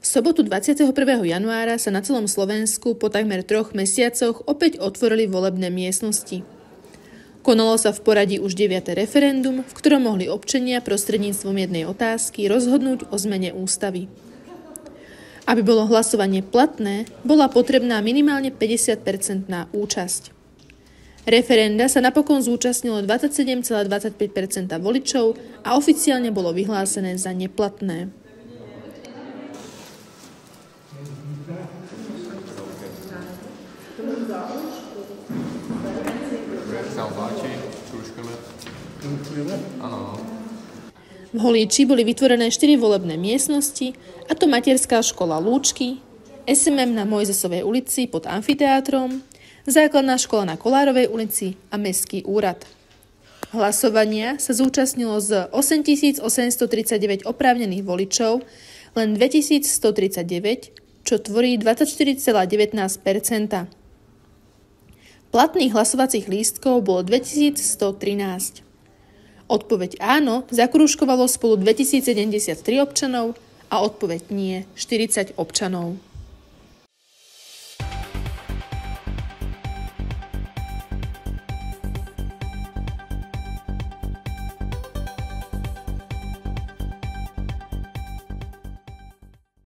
sobotu 21. januára sa na celom Slovensku po takmer 3 mesiacoch opäť otvorili volebné miestnosti. Konalo sa v poradí už 9. referendum, v ktorom mohli občania prostredníctvom jednej otázky rozhodnúť o zmene ústavy. Aby bolo hlasovanie platné, bola potrebná minimálne 50% účasť. Referenda sa napokon zúčastnilo 27,25% voličov a oficiálne bolo vyhlásené za neplatné. V Holíči boli vytvorené 4 volebné miestnosti, a to materská škola Lúčky, SMM na Mojzesovej ulici pod amfiteátrom, základná škola na Kolárovej ulici a Mestský úrad. Hlasovania sa zúčastnilo z 8839 oprávnených voličov len 2139, čo tvorí 24,19%. Platných hlasovacích lístkov bolo 2113. Odpoveď áno zakrúžkovalo spolu 2073 občanov a odpoveď nie 40 občanov.